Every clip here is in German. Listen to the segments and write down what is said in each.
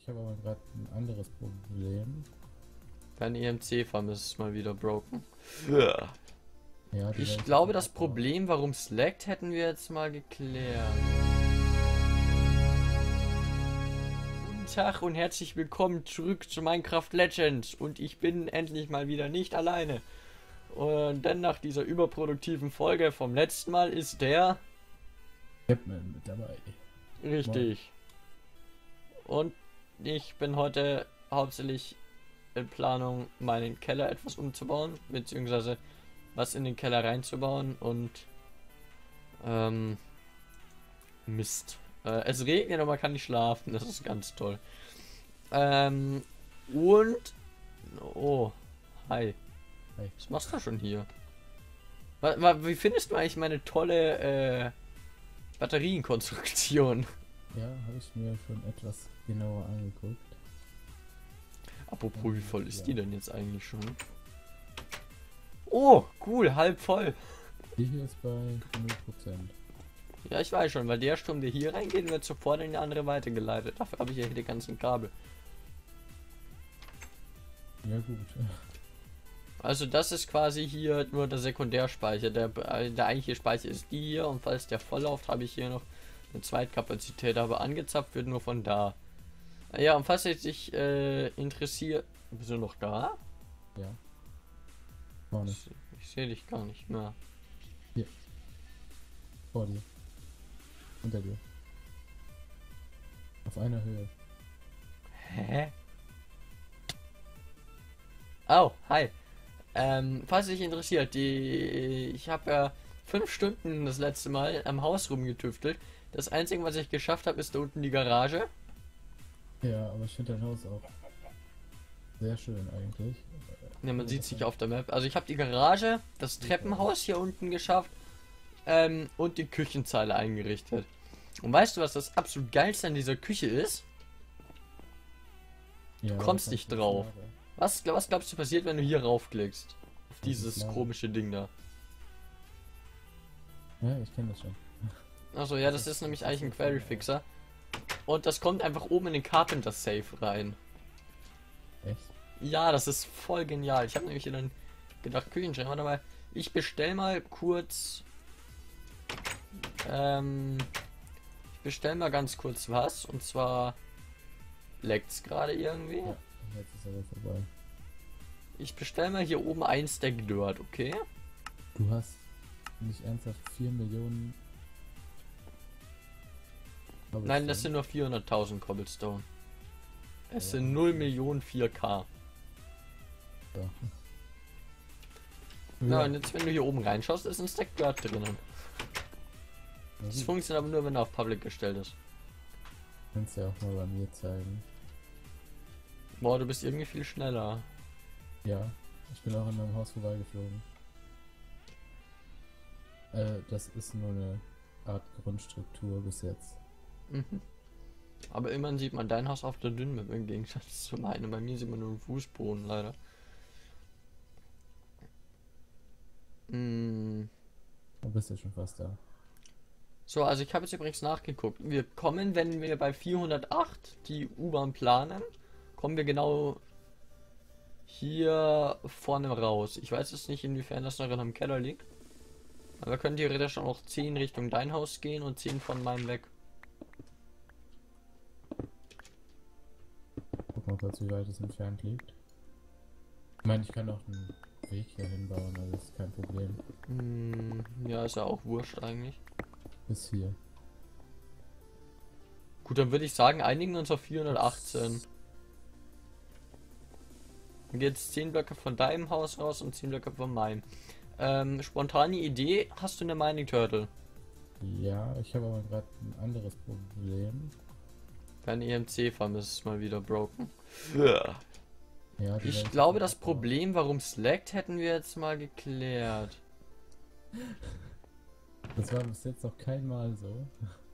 Ich habe aber gerade ein anderes Problem. Dein EMC-Farm ist mal wieder broken. Ja. Ja, die Ich Welt glaube, ist das abgebaut. Problem, warum es laggt, hätten wir jetzt mal geklärt. Guten Tag und herzlich willkommen zurück zu Minecraft Legends. Und ich bin endlich mal wieder nicht alleine. Und denn nach dieser überproduktiven Folge vom letzten Mal ist der... Capman mit dabei. Richtig. Und ich bin heute hauptsächlich in Planung, meinen Keller etwas umzubauen, beziehungsweise was in den Keller reinzubauen und Mist. Es regnet und man kann nicht schlafen, das ist ganz toll. Und oh, hi. Hi. Was machst du schon hier? Wie findest du eigentlich meine tolle Batterienkonstruktion? Ja, habe ich mir schon etwas genauer angeguckt. Apropos, wie voll ist Ja. die denn jetzt eigentlich schon? Oh, cool, halb voll. Die hier ist bei 0%. Ja, ich weiß schon, weil der Strom, der hier reingeht, wird sofort in die andere weitergeleitet. Dafür habe ich ja hier die ganzen Kabel. Ja gut. Also das ist quasi hier nur der Sekundärspeicher. Der eigentliche Speicher ist die hier und falls der voll läuft, habe ich hier noch eine Zweitkapazität, aber angezapft wird nur von da. Ja, und falls ihr sich interessiert... Bist du noch da? Ja. Vorne. Ich sehe dich gar nicht mehr. Vor dir. Unter dir. Auf einer Höhe. Hä? Oh, hi. Falls dich interessiert, ich habe ja 5 Stunden das letzte Mal am Haus rumgetüftelt. Das Einzige, was ich geschafft habe, ist da unten die Garage. Ja, aber ich finde dein Haus auch sehr schön eigentlich. Ja, man sieht sich auf der Map. Also ich habe die Garage, das Treppenhaus hier unten geschafft und die Küchenzeile eingerichtet. Und weißt du, was das absolut geilste an dieser Küche ist? Ja, kommst das nicht heißt, drauf. Lava. Was glaubst du passiert, wenn du hier raufklickst? Auf Das ist dieses Lava. komische Ding da. Ja, ich kenne das schon. Achso, ja, das ist nämlich eigentlich ein Query Fixer. Und das kommt einfach oben in den Carpenter Safe rein. Echt? Ja, das ist voll genial. Ich habe nämlich hier dann gedacht, Küchenschrank, warte mal. Ich bestell mal kurz. Ich bestell mal ganz kurz was. Und zwar leckt's gerade irgendwie. Ja, jetzt ist aber vorbei. Ich bestell mal hier oben ein Stack Dirt, okay? Du hast nicht ernsthaft 4 Millionen. Nein, das sind nur 400.000 Cobblestone. Es Ja. sind 0 Millionen 4K. Ja. Ja, und jetzt, wenn du hier oben reinschaust, ist ein Stack Dirt drinnen. Das gut. funktioniert aber nur, wenn er auf Public gestellt ist. Kannst ja auch mal bei mir zeigen. Boah, du bist irgendwie viel schneller. Ja, ich bin auch an meinem Haus vorbeigeflogen. Das ist nur eine Art Grundstruktur bis jetzt. Mhm. Aber immerhin sieht man dein Haus auf der Dünnmap im Gegensatz zu meinem. Bei mir sieht man nur einen Fußboden leider. Mm. Du bist ja schon fast da. So, also ich habe jetzt übrigens nachgeguckt. Wir kommen, wenn wir bei 408 die U-Bahn planen, kommen wir genau hier vorne raus. Ich weiß jetzt nicht, inwiefern das noch in einem Keller liegt. Aber wir können theoretisch auch 10 Richtung dein Haus gehen und 10 von meinem weg. Guck mal kurz, wie weit es entfernt liegt. Ich meine, ich kann auch einen Weg hier hinbauen, also das ist kein Problem. Ja, ist ja auch wurscht eigentlich. Bis hier. Gut, dann würde ich sagen, einigen wir uns auf 418. Dann geht jetzt 10 Blöcke von deinem Haus raus und 10 Blöcke von meinem. Spontane Idee, hast du eine Mining Turtle? Ja, ich habe aber gerade ein anderes Problem. Dein EMC-Farm ist mal wieder broken. Ja. Ja, die Welt Ich ist glaube, das abgebaut. Problem, warum es laggt, hätten wir jetzt mal geklärt. Das war bis jetzt noch kein Mal so.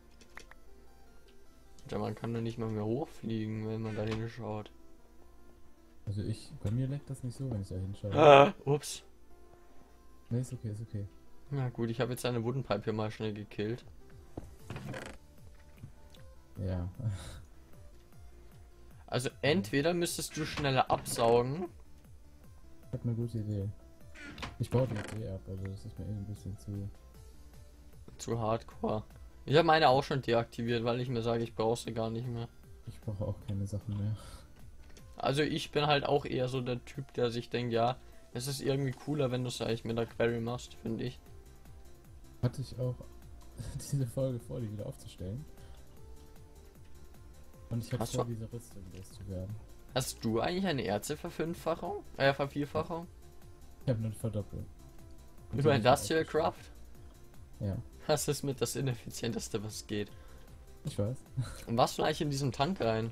Ja, man kann doch nicht mal mehr hochfliegen, wenn man da hinschaut. Also bei mir leckt das nicht so, wenn ich da hinschaue. Ups. Ne, ist okay, ist okay. Na gut, ich habe jetzt eine Wooden Pipe hier mal schnell gekillt. Ja. Also entweder müsstest du schneller absaugen. Ich hab eine gute Idee. Ich baue die jetzt ab, also das ist mir ein bisschen Zu hardcore. Ich habe meine auch schon deaktiviert, weil ich mir sage, ich brauche sie gar nicht mehr. Ich brauche auch keine Sachen mehr. Also ich bin halt auch eher so der Typ, der sich denkt, ja, es ist irgendwie cooler, wenn du es eigentlich mit der Query machst, finde ich. Hatte ich auch diese Folge vor, die wieder aufzustellen. Und ich habe vor, diese Rüstung loszuwerden. Hast du eigentlich eine Vervierfachung? Ich habe eine Verdoppelung. Über Industrial Craft? Ja. Das ist mit das ineffizienteste, was geht. Ich weiß. Und was vielleicht in diesen Tank rein?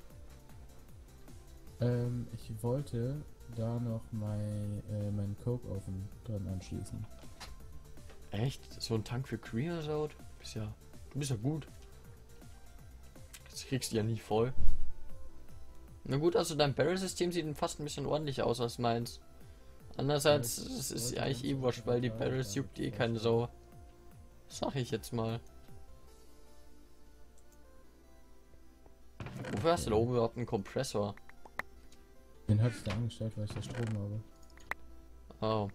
Ich wollte da noch meinen Coke-Ofen dran anschließen. Echt? So ein Tank für Creosote? Du bist ja gut. Das kriegst du ja nie voll. Na gut, also dein Barrel-System sieht fast ein bisschen ordentlicher aus als meins. Andererseits, es ist ja eigentlich eh wurscht, weil die Barrels juckt eh keine Sau. Sag ich jetzt mal. Wofür hast du da oben überhaupt einen Kompressor? Den hatte ich da angestellt, weil ich da Strom habe. Oh.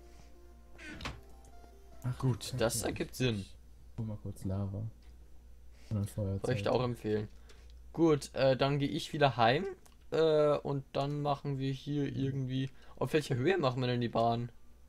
Ach, gut, Kacke, das ergibt Sinn. Hol mal kurz Lava. Und dann Feuerzeug. Soll ich dir auch empfehlen. Gut, dann gehe ich wieder heim. Und dann machen wir hier irgendwie... Auf welcher Höhe machen wir denn die Bahn?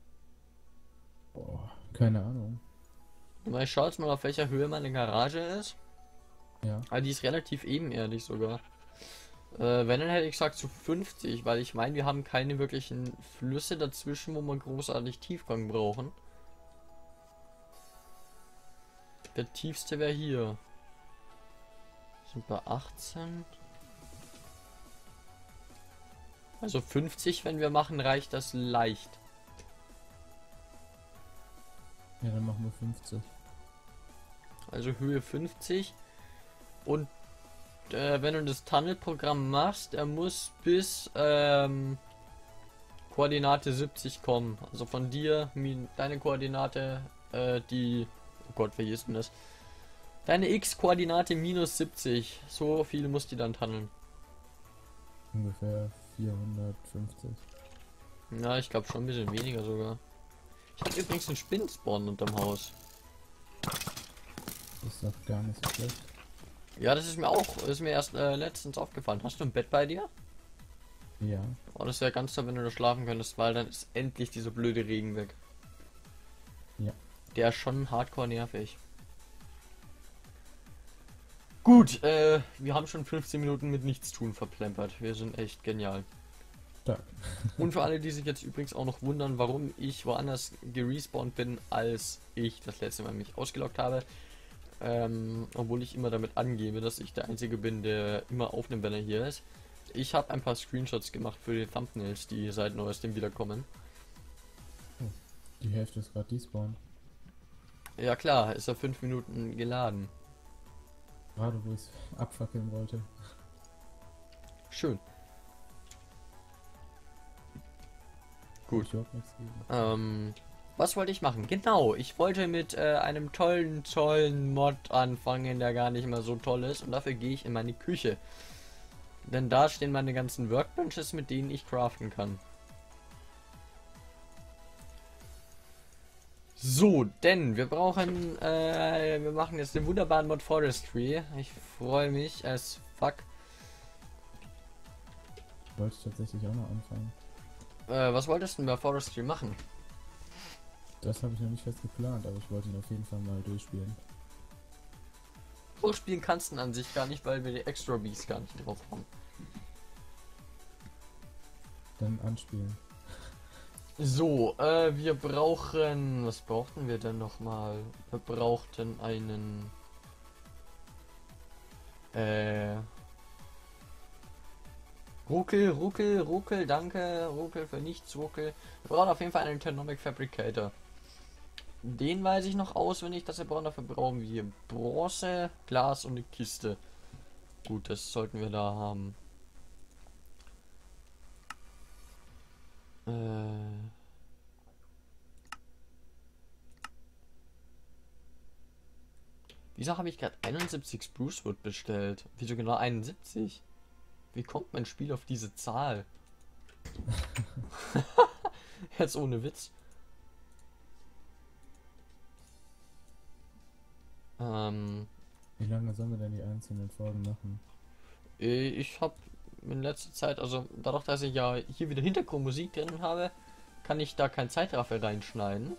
Boah, keine Ahnung. Ich schaue jetzt mal, auf welcher Höhe meine Garage ist. Ja. Aber die ist relativ ebenerdig sogar. Wenn, dann hätte ich gesagt zu 50, weil ich meine, wir haben keine wirklichen Flüsse dazwischen, wo wir großartig Tiefgang brauchen. Der tiefste wäre hier. Sind bei 18. Also 50, wenn wir machen, reicht das leicht. Ja, dann machen wir 50. Also Höhe 50. Und wenn du das Tunnelprogramm machst, er muss bis Koordinate 70 kommen. Also von dir, deine Koordinate, oh Gott, wie ist denn das? Deine X-Koordinate minus 70. So viel muss die dann tunneln. Ungefähr 450. Ja, ich glaube schon ein bisschen weniger sogar. Ich habe übrigens einen Spinnenspawn unterm Haus. Das ist doch gar nicht so schlecht. Ja, das ist mir erst letztens aufgefallen. Hast du ein Bett bei dir? Ja. Oh, das wäre ganz toll, wenn du da schlafen könntest, weil dann ist endlich dieser blöde Regen weg. Ja. Der ist schon hardcore nervig. Gut, wir haben schon 15 Minuten mit Nichtstun verplempert. Wir sind echt genial. Stark. Und für alle, die sich jetzt übrigens auch noch wundern, warum ich woanders gerespawnt bin, als ich das letzte Mal mich ausgeloggt habe. Obwohl ich immer damit angebe, dass ich der Einzige bin, der immer auf einem Banner hier ist. Ich habe ein paar Screenshots gemacht für die Thumbnails, die seit neuestem wiederkommen. Oh, die Hälfte ist gerade despawn. Ja klar, ist er 5 Minuten geladen. Gerade wo ich es abfackeln wollte. Schön. Gut. Was wollte ich machen? Genau, ich wollte mit einem tollen Mod anfangen, der gar nicht mehr so toll ist. Und dafür gehe ich in meine Küche. Denn da stehen meine ganzen Workbenches, mit denen ich craften kann. So, denn wir brauchen, wir machen jetzt den wunderbaren Mod Forestry. Ich freue mich as fuck. Wollte ich tatsächlich auch noch anfangen. Was wolltest du bei Forestry machen? Das habe ich noch nicht fest geplant, aber ich wollte ihn auf jeden Fall mal durchspielen. Durchspielen kannst du an sich gar nicht, weil wir die Extra Beats gar nicht drauf haben. Dann anspielen. So, wir brauchen... Was brauchten wir denn nochmal? Wir brauchten einen... Ruckel, danke. Ruckel für nichts, Ruckel. Wir brauchen auf jeden Fall einen Turnomic Fabricator. Den weiß ich noch auswendig, dass wir brauchen. Dafür brauchen wir Bronze, Glas und eine Kiste. Gut, das sollten wir da haben. Wieso habe ich gerade 71 Sprucewood bestellt? Wieso genau 71? Wie kommt mein Spiel auf diese Zahl? Jetzt ohne Witz. Wie lange sollen wir denn die einzelnen Folgen machen? Ich habe in letzter Zeit, also dadurch, dass ich ja hier wieder Hintergrundmusik drin habe, kann ich da kein Zeitraffer reinschneiden.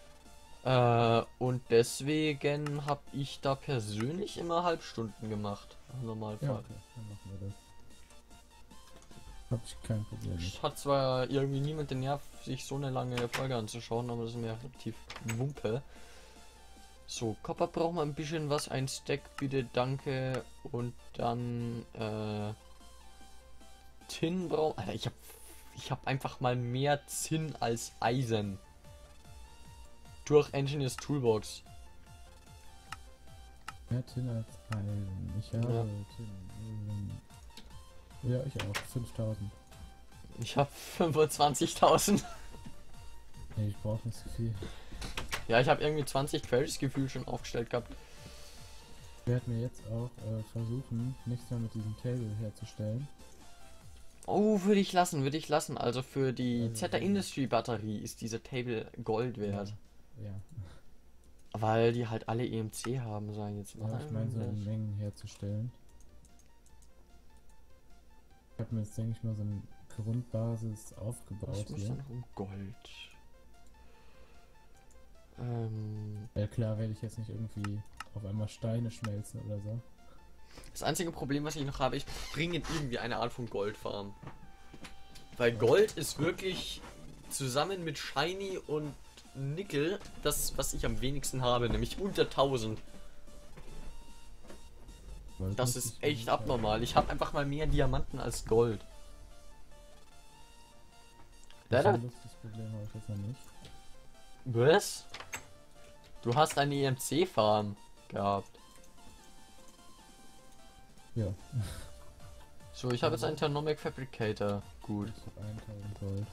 Und deswegen habe ich da persönlich immer Halbstunden gemacht. Im Normalfall. Ja, okay, dann machen wir das. Hab ich kein Problem mit. Hat zwar irgendwie niemand den Nerv, sich so eine lange Folge anzuschauen, aber das ist mir relativ Wumpe. So, Copper braucht man ein bisschen was. Ein Stack bitte, danke. Und dann, Tin braucht. Alter, ich hab einfach mal mehr Zinn als Eisen. Durch Engineers Toolbox. Mehr Tin als Eisen. Ich habe Ja. Tin. Ja, ich auch. 5000. Ich habe 25.000. Nee, ich brauche nicht so viel. Ja, ich habe irgendwie 20 Queries gefühlt schon aufgestellt gehabt. Ich werde mir jetzt auch versuchen, nichts mehr mit diesem Table herzustellen. Oh, würde ich lassen, würde ich lassen. Also für die Also, Zeta Industry Batterie ist diese Table Gold wert. Ja. Weil die halt alle EMC haben, sagen jetzt mal. Ja, ich meine so in Mengen herzustellen. Ich habe mir jetzt, denke ich mal, so eine Grundbasis aufgebaut Was muss hier. dann noch um Gold? Ja klar, werde ich jetzt nicht irgendwie auf einmal Steine schmelzen oder so. Das einzige Problem, was ich noch habe, ich bringe irgendwie eine Art von Goldfarm. Weil Gold ist wirklich zusammen mit Shiny und Nickel das, was ich am wenigsten habe, nämlich unter 1000. Weil Das muss ist ich echt nicht abnormal. Ich habe einfach mal mehr Diamanten als Gold. Das Leider. ein lustiges Problem habe ich jetzt noch nicht. Was? Du hast eine EMC-Farm gehabt. Ja, So, ich habe jetzt einen Thermomic Fabricator. Gut. ich habe 1000 Gold.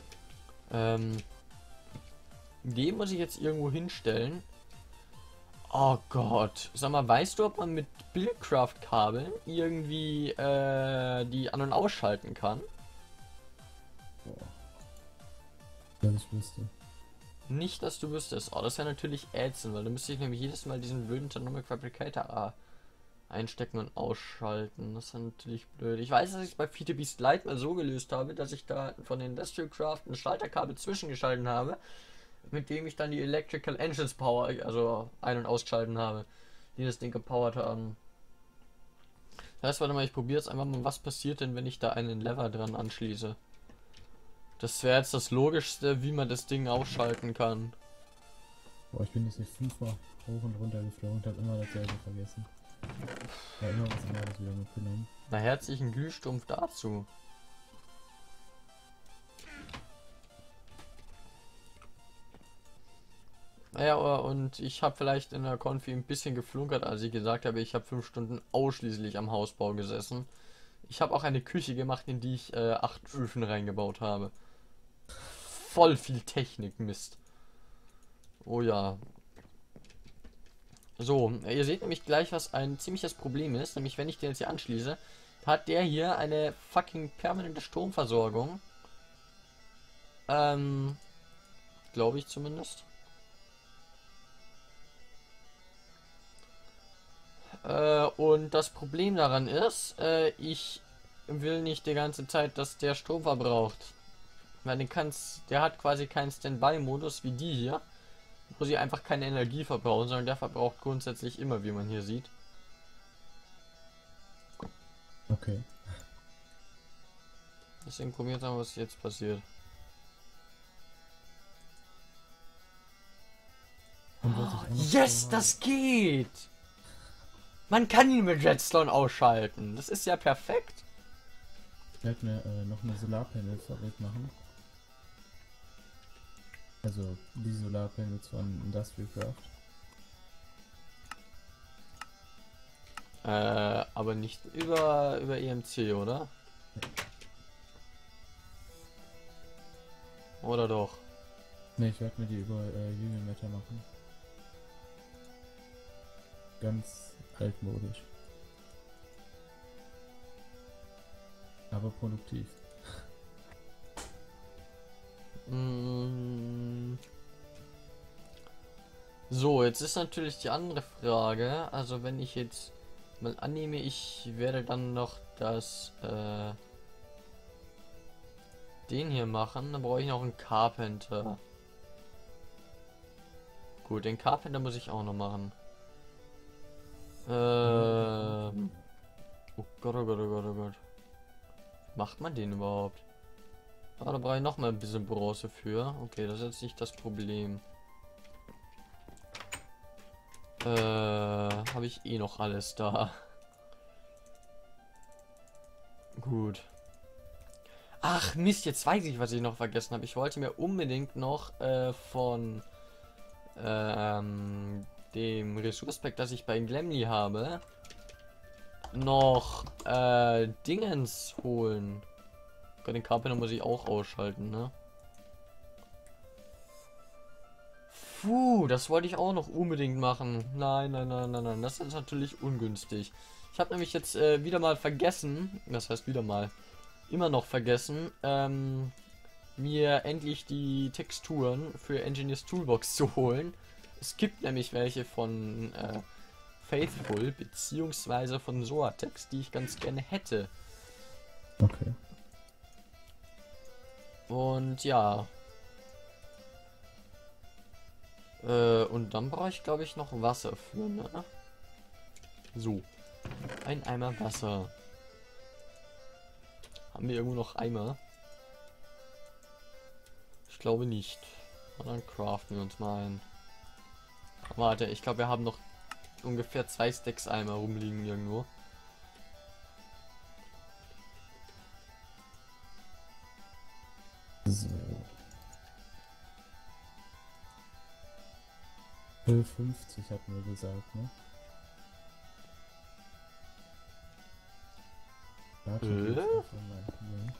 Den muss ich jetzt irgendwo hinstellen. Oh Gott. Sag mal, weißt du, ob man mit Buildcraft-Kabeln irgendwie die an- und ausschalten kann? Boah. Wenn ich wüsste. Nicht, dass du wüsstest. Oh, das wäre natürlich ätzend, weil du müsste ich nämlich jedes Mal diesen blöden Thermomic Fabricator einstecken und ausschalten. Das ist natürlich blöd. Ich weiß, dass ich es bei Feed Beast Lite mal so gelöst habe, dass ich da von Industrial Craft ein Schalterkabel zwischengeschalten habe, mit dem ich dann die Electrical Engines Power, also ein- und ausgeschalten habe, die das Ding gepowert haben. Das heißt, warte mal, ich probiere jetzt einfach mal, was passiert denn, wenn ich da einen Lever dran anschließe. Das wäre jetzt das Logischste, wie man das Ding ausschalten kann. Boah, ich bin jetzt hier 5-mal hoch und runter geflogen und habe immer dasselbe vergessen. Ja, immer was anderes wieder mitgenommen. Na, herzlichen Glühstumpf dazu. Naja, und ich habe vielleicht in der Konfi ein bisschen geflunkert, als ich gesagt habe, ich habe 5 Stunden ausschließlich am Hausbau gesessen. Ich habe auch eine Küche gemacht, in die ich 8 Öfen reingebaut habe. Voll viel Technik, Mist. Oh ja. So, ihr seht nämlich gleich, was ein ziemliches Problem ist. Nämlich, wenn ich den jetzt hier anschließe, hat der hier eine fucking permanente Stromversorgung. Glaube ich zumindest. Und das Problem daran ist, ich will nicht die ganze Zeit, dass der Strom verbraucht. Weil der hat quasi keinen Standby-Modus wie die hier, wo sie einfach keine Energie verbrauchen, sondern der verbraucht grundsätzlich immer, wie man hier sieht. Okay. Deswegen probieren wir mal, was jetzt passiert. Und was ich auch noch Yes, vorhabe- das geht! Man kann ihn mit Redstone ausschalten. Das ist ja perfekt. Ich werde mir noch eine Solarpanel-Fabrik machen. Also die Solarpanels von Industrial Craft. Aber nicht über EMC, oder? Oder doch? Ne, ich werde mir die über Union Matter machen. Ganz altmodisch. Aber produktiv. So, jetzt ist natürlich die andere Frage. Also wenn ich jetzt mal annehme, ich werde dann noch den hier machen, dann brauche ich noch einen Carpenter. Gut, den Carpenter muss ich auch noch machen. Oh Gott, oh Gott, oh Gott, oh Gott. Macht man den überhaupt? Ah, da brauche ich noch mal ein bisschen Bronze für. Okay, das ist jetzt nicht das Problem. Habe ich eh noch alles da. Gut. Ach Mist, jetzt weiß ich, was ich noch vergessen habe. Ich wollte mir unbedingt noch von dem Ressource-Pack, das ich bei Glemly habe, noch Dingens holen. Gott, den Carpenter muss ich auch ausschalten, ne? Puh, das wollte ich auch noch unbedingt machen. Nein, nein, nein, nein, nein. Das ist natürlich ungünstig. Ich habe nämlich jetzt wieder mal vergessen, das heißt wieder mal, immer noch vergessen, mir endlich die Texturen für Engineers Toolbox zu holen. Es gibt nämlich welche von Faithful beziehungsweise von Soatex, die ich ganz gerne hätte. Okay. Und ja. Und dann brauche ich, glaube ich, noch Wasser für, ne? So. Ein Eimer Wasser. Haben wir irgendwo noch Eimer? Ich glaube nicht. Und dann craften wir uns mal ein. Warte, ich glaube, wir haben noch ungefähr 2 Stacks Eimer rumliegen irgendwo. So. 50 hatten wir gesagt, ne? Warte, geht's einfach mal hier.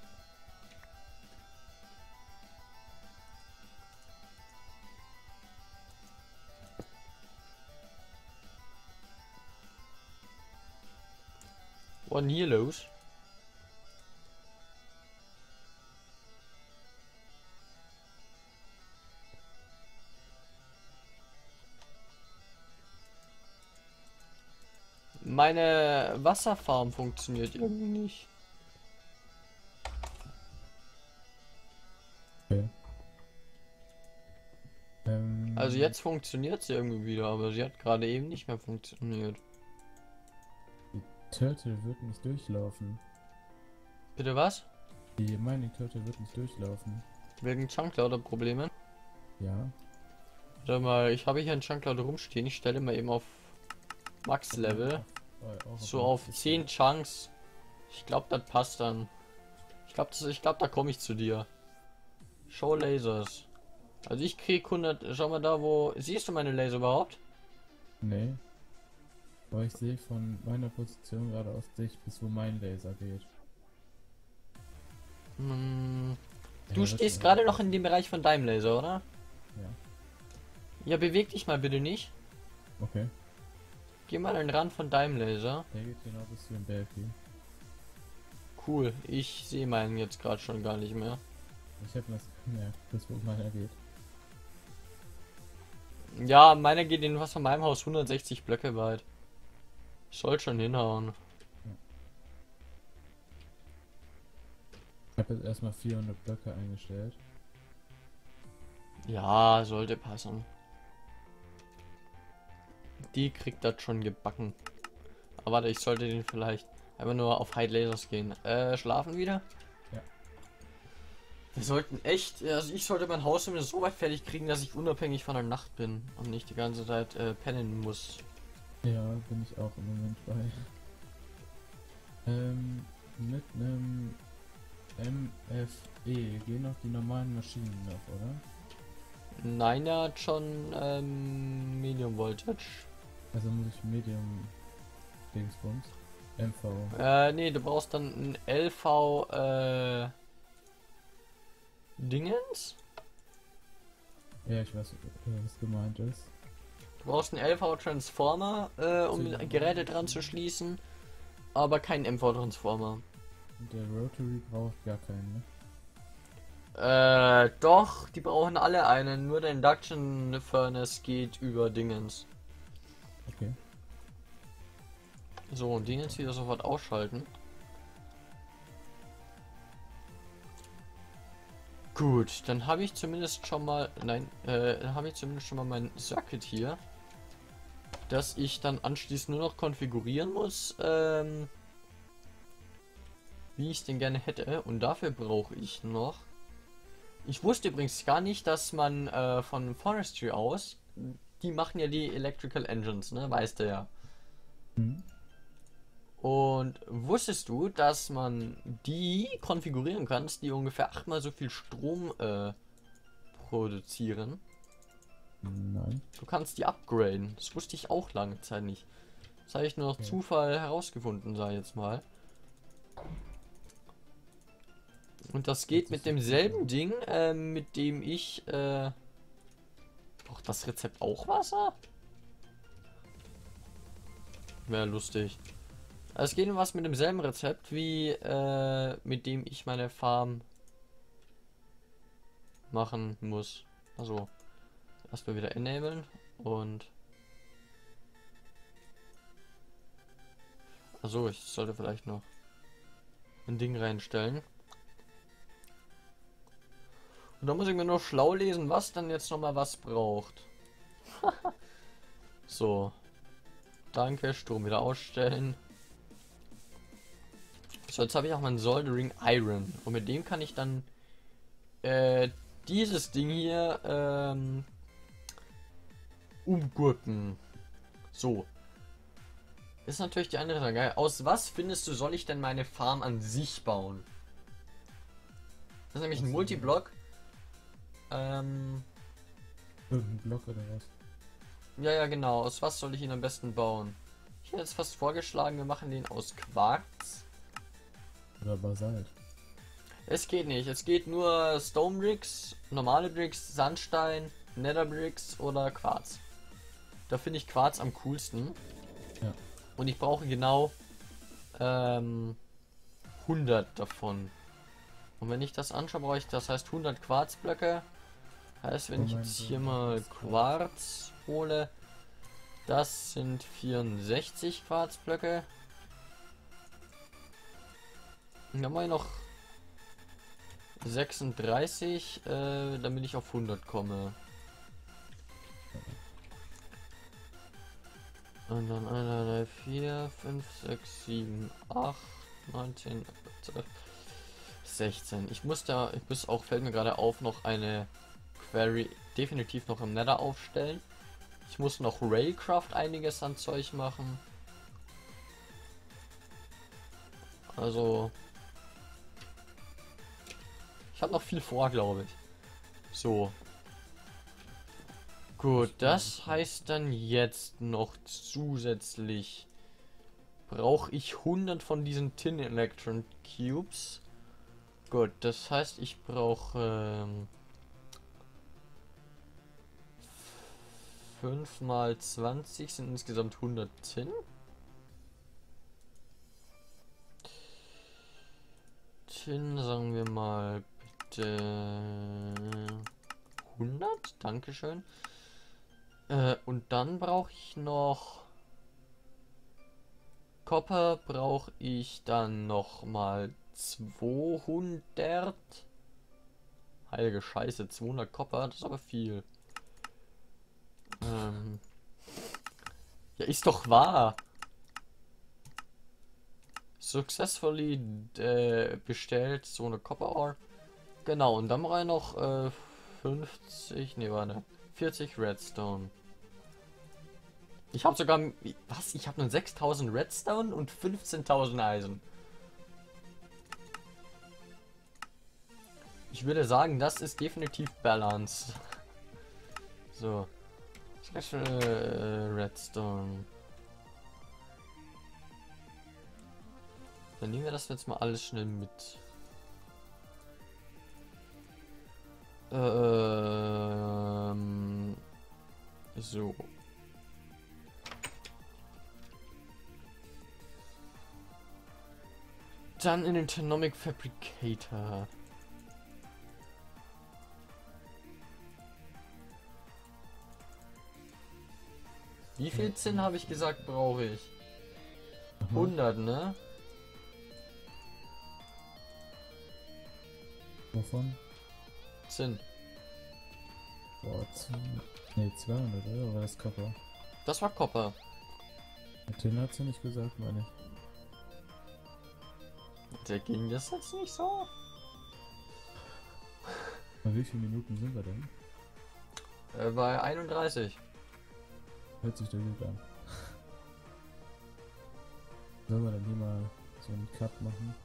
Was ist denn hier los? Meine Wasserfarm funktioniert irgendwie nicht. Okay. Also jetzt funktioniert sie irgendwie wieder, aber sie hat gerade eben nicht mehr funktioniert. Die Turtle wird nicht durchlaufen. Bitte was? Die Mining Turtle wird nicht durchlaufen. Wegen Chunkloader-Problemen? Ja. Warte mal, ich habe hier einen Chunkloader rumstehen. Ich stelle mal eben auf Max-Level. So auf 10 Chunks. Ich glaube, das passt dann. Ich glaube, da komme ich zu dir. Show Lasers. Also ich krieg 100. Schau mal da, wo. Siehst du meine Laser überhaupt? Nee. Aber ich sehe von meiner Position gerade aus dich, bis wo mein Laser geht. Du stehst gerade noch in dem Bereich von deinem Laser, oder? Ja. Ja, beweg dich mal bitte nicht. Okay. Geh mal an den Rand von deinem Laser. Der geht genau bis zu dem Belfi. Cool, ich sehe meinen jetzt gerade schon gar nicht mehr. Ich habe das gemerkt, bis wo meiner geht. Ja, meiner geht in was von meinem Haus 160 Blöcke weit. Soll schon hinhauen. Ich habe jetzt erstmal 400 Blöcke eingestellt. Ja, sollte passen. Die kriegt das schon gebacken. Aber warte, ich sollte den vielleicht einfach nur auf Hide Lasers gehen. Schlafen wieder? Ja. Wir sollten echt, also ich sollte mein Haus so weit fertig kriegen, dass ich unabhängig von der Nacht bin und nicht die ganze Zeit pennen muss. Ja, bin ich auch im Moment bei. Mit einem MFE gehen noch die normalen Maschinen noch, oder? Nein, er hat schon Medium Voltage. Also muss ich Medium Dingsbums. MV. Nee, du brauchst dann ein LV Dingens? Ja, ich weiß, was gemeint ist. Du brauchst einen LV Transformer, um Geräte dran zu schließen, aber keinen MV Transformer. Der Rotary braucht gar keinen, ne? Doch, die brauchen alle einen. Nur der Induction Furnace geht über Dingens. Okay. So, und den jetzt wieder sofort ausschalten. Gut, dann habe ich zumindest schon mal, nein, dann habe ich zumindest schon mal mein Circuit hier, dass ich dann anschließend nur noch konfigurieren muss, wie ich es denn gerne hätte. Und dafür brauche ich noch. Ich wusste übrigens gar nicht, dass man von Forestry aus, die machen ja die Electrical Engines, ne, weißt du ja. Mhm. Und wusstest du, dass man die konfigurieren kann, dass die ungefähr 8-mal so viel Strom produzieren? Nein. Du kannst die upgraden. Das wusste ich auch lange Zeit nicht. Das habe ich nur durch Okay. Zufall herausgefunden, sag ich jetzt mal. Und das geht mit demselben Ding, mit dem ich... braucht das Rezept auch Wasser? Wäre lustig. Es geht um was mit demselben Rezept wie mit dem ich meine Farm machen muss. Also erstmal wieder enablen und also ich sollte vielleicht noch ein Ding reinstellen. Und da muss ich mir nur schlau lesen, was dann jetzt noch mal was braucht. So. Danke, Strom wieder ausstellen. So, jetzt habe ich auch meinen Soldering Iron. Und mit dem kann ich dann dieses Ding hier umgurken. So. Ist natürlich die andere Frage. Geil. Aus was findest du, soll ich denn meine Farm an sich bauen? Das ist nämlich ein Multiblock. Irgendein Block oder was? Ja, genau. Aus was soll ich ihn am besten bauen? Ich hätte jetzt fast vorgeschlagen, wir machen den aus Quarz. Oder Basalt. Es geht nicht. Es geht nur Stone Bricks, normale Bricks, Sandstein, Nether Bricks oder Quarz. Da finde ich Quarz am coolsten. Ja. Und ich brauche genau 100 davon. Und wenn ich das anschaue, brauche ich, das heißt 100 Quarzblöcke. Heißt, wenn ich jetzt hier mal Quarz hole, das sind 64 Quarzblöcke. Und dann mache ich noch 36, damit ich auf 100 komme. Und dann 1, 2, 3, 4, 5, 6, 7, 8, 9, 10, 12, 16. Ich muss auch, fällt mir gerade auf, noch eine Query definitiv noch im Nether aufstellen. Ich muss noch Railcraft einiges an Zeug machen. Also ich habe noch viel vor, glaube ich. So. Gut, das heißt dann jetzt noch zusätzlich brauche ich 100 von diesen Tin Electron Cubes. Gut, das heißt, ich brauche 5 mal 20 sind insgesamt 100 Tin. Tin, sagen wir mal bitte 100, Dankeschön. Und dann brauche ich noch Copper, brauche ich dann noch mal 200. Heilige Scheiße, 200 Copper, das ist aber viel. Ja, ist doch wahr. Successfully bestellt so eine Copper Ore. Genau, und dann brauche ich noch 50, ne, warte, 40 Redstone. Ich habe sogar, was? Ich habe nur 6000 Redstone und 15.000 Eisen. Ich würde sagen, das ist definitiv Balance. So. Special Redstone. Dann nehmen wir das jetzt mal alles schnell mit. So. Dann in den Tenomic Fabricator. Wie viel Zinn habe ich gesagt, brauche ich? 100, ne? Wovon? Zinn. Boah, 200, oder? Oder war das Copper? Das war Copper. Der Tin hat's ja nicht gesagt, meine ich. Der ging das jetzt nicht so? Bei wie viele Minuten sind wir denn? Bei 31. Hört sich doch gut an. Sollen wir dann hier mal so einen Cut machen?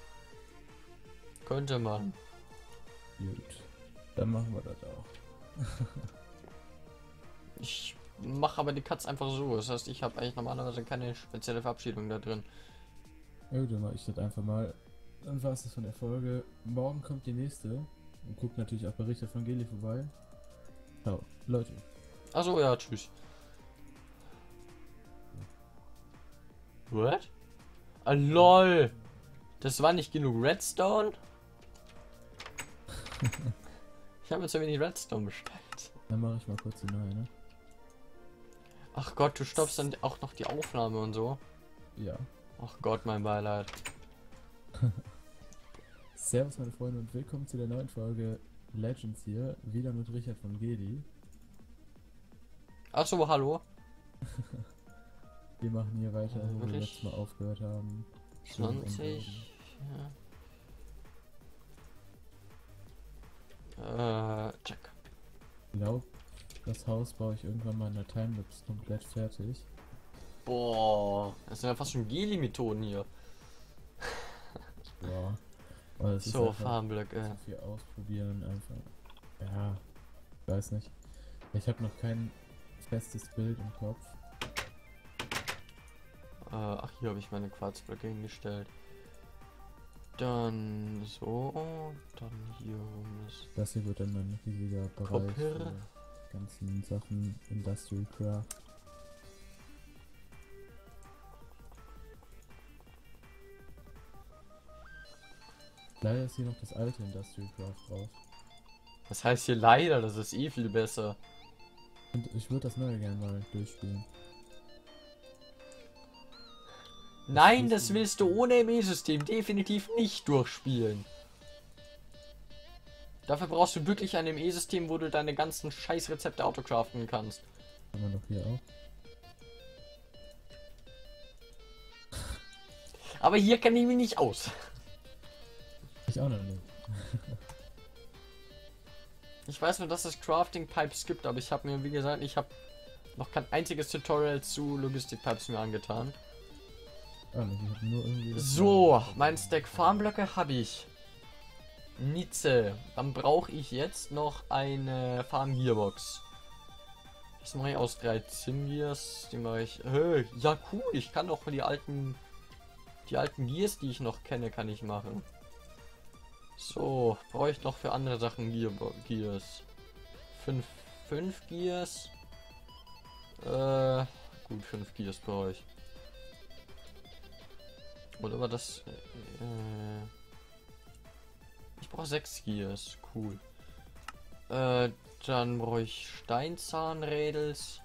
Könnte man. Gut. Dann machen wir das auch. Ich mache aber die Cuts einfach so. Das heißt, ich habe eigentlich normalerweise keine spezielle Verabschiedung da drin. Ja, dann mache ich das einfach mal. Dann war es das von der Folge. Morgen kommt die nächste. Und guckt natürlich auch Berichte von Geli vorbei. Ciao, Leute. Achso, ja, tschüss. What? Ah, lol. Das war nicht genug Redstone? Ich habe mir zu wenig Redstone bestellt. Dann mache ich mal kurz die neue, ne? Ach Gott, du stoppst dann auch noch die Aufnahme und so. Ja. Ach Gott, mein Beileid. Servus meine Freunde und willkommen zu der neuen Folge Legends hier. Wieder mit Richard von Geli. Achso, hallo. Wir machen hier weiter, wo wir Wirklich? letztes Mal aufgehört haben. 20. Check. Ich glaube, das Haus baue ich irgendwann mal in der Timelapse komplett fertig. Boah, das sind ja fast schon Geli-Methoden hier. Ja. Aber das So, ist Farmblöcke. so viel ausprobieren einfach. Ja, ich weiß nicht. Ich habe noch kein festes Bild im Kopf. Ach, hier habe ich meine Quarzblöcke hingestellt. Dann so, dann hier rum ist. Das hier wird dann ein riesiger Bereich Copper. für die ganzen Sachen Industrial Craft. Leider ist hier noch das alte Industrial Craft drauf. Das heißt hier leider, das ist eh viel besser. Und ich würde das neue gerne mal durchspielen. Nein, das willst du ohne ME-System definitiv nicht durchspielen. Dafür brauchst du wirklich ein ME-System, wo du deine ganzen Scheißrezepte autocraften kannst. Kann man doch hier auch. Aber hier kenne ich mich nicht aus. Ich auch noch nicht. Ich weiß nur, dass es Crafting Pipes gibt, aber ich habe mir, wie gesagt, ich habe noch kein einziges Tutorial zu Logistic Pipes mir angetan. Ah, nicht, ich hab nur irgendwie das So, mein Stack Farmblöcke habe ich. Nitze. Dann brauche ich jetzt noch eine Farm Gearbox. Das mache ich aus 3 Sim-Gears. Die mache ich. Ja cool, ich kann doch die alten Gears, die ich noch kenne, kann ich machen. So, brauche ich noch für andere Sachen Gears. 5 Gears. Gut, 5 Gears brauche ich. Oder war das? Ich brauche 6 Gears. Cool. Dann brauche ich Steinzahnrädels.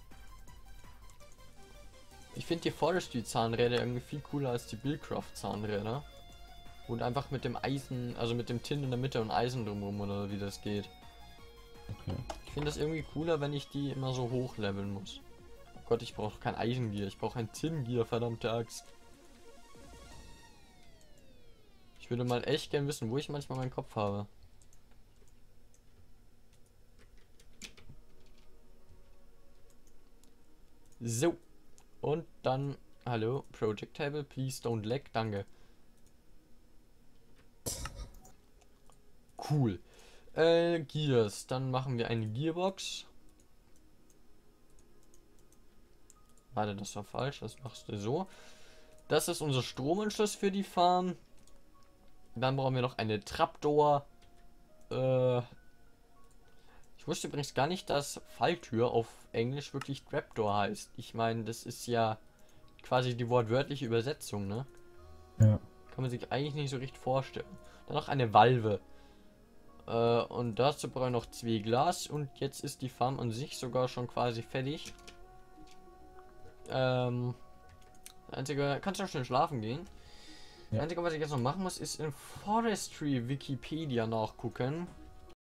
Ich finde die Forestry-Zahnräder irgendwie viel cooler als die Buildcraft-Zahnräder. Und einfach mit dem Eisen, also mit dem Tin in der Mitte und Eisen drumherum oder wie das geht. Okay. Ich finde das irgendwie cooler, wenn ich die immer so hochleveln muss. Oh Gott, ich brauche kein Eisengear, ich brauche ein Tin-Gear, verdammte Axt. Ich würde mal echt gern wissen, wo ich manchmal meinen Kopf habe. So. Und dann, hallo, Project Table, please don't lag, danke. Cool. Gears, dann machen wir eine Gearbox. Warte, das war falsch, das machst du so. Das ist unser Stromanschluss für die Farm. Dann brauchen wir noch eine Trapdoor. Ich wusste übrigens gar nicht, dass Falltür auf Englisch wirklich Trapdoor heißt. Ich meine, das ist ja quasi die wortwörtliche Übersetzung, ne? Ja. Kann man sich eigentlich nicht so richtig vorstellen. Dann noch eine Valve. Und dazu brauche ich noch 2 Glas. Und jetzt ist die Farm an sich sogar schon quasi fertig. Einzige, kannst du auch schnell schlafen gehen. Ja. Einzige, was ich jetzt noch machen muss, ist in Forestry Wikipedia nachgucken.